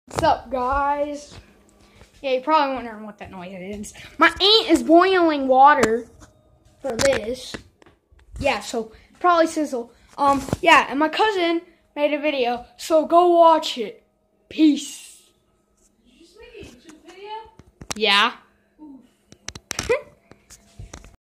What's up, guys? Yeah, you're probably wondering what that noise is. My aunt is boiling water for this. Yeah, so probably sizzle. Yeah, and my cousin made a video, so go watch it. Peace. Did you just make a YouTube video? Yeah.